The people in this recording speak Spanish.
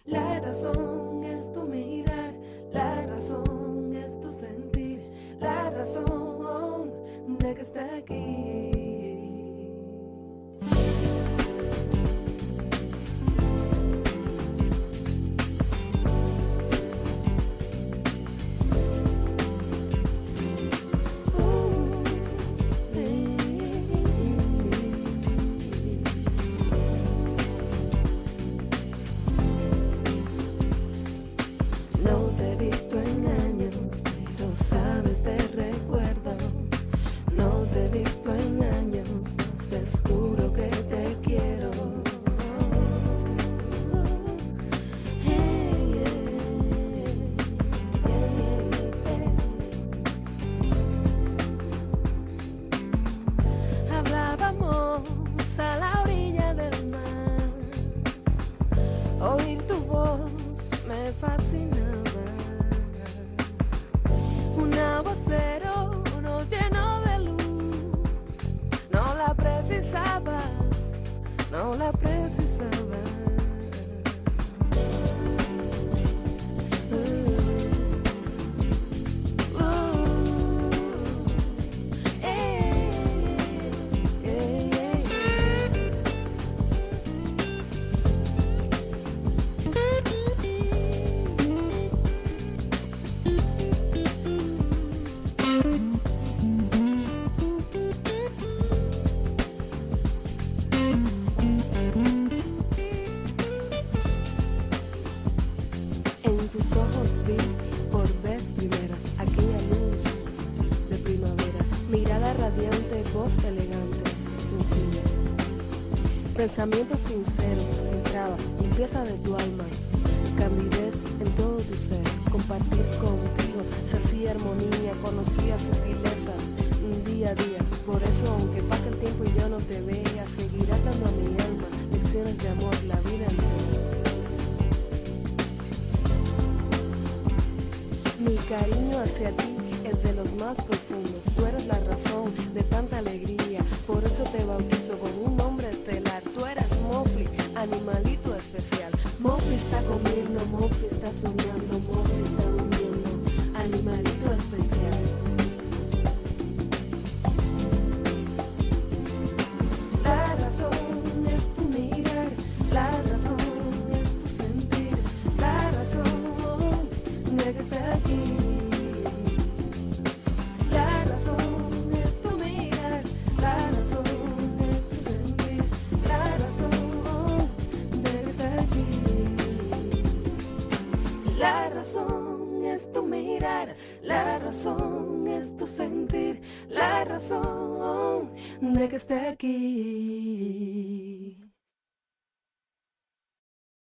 La razón es tu mirar, la razón es tu sentir, la razón de que esté aquí. No te he visto en años, pero sabes de recuerdo. No te he visto en años, mas descubro que te quiero. Hey, Hablábamos a la orilla del mar. Oír tu voz me fascinaba. Un aguacero nos llenó de luz. No la precisabas, no la precisabas. En tus ojos vi por vez primera aquella luz de primavera, mirada radiante, voz elegante, sencilla, pensamientos sinceros, sin trabas, limpieza de tu alma, candidez en todo tu ser. Compartir contigo se hacía armonía, conocía sutilezas día a día. Por eso, aunque pase el tiempo y yo no te vea, seguirás dando a mi alma lecciones de amor la vida entera. Mi cariño hacia ti es de los más profundos. Tú eres la razón de tanta alegría. Por eso te bautizo con un nombre estelar. Tú eres Mowgli, animalito especial. Mowgli está comiendo, Mowgli está soñando, Mowgli está durmiendo, animalito especial. La razón es tu mirar, la razón es tu sentir, la razón de que esté aquí. La razón es tu mirar, la razón es tu sentir, la razón de que esté aquí. La razón es tu mirar, la razón es tu sentir, la razón de que esté aquí.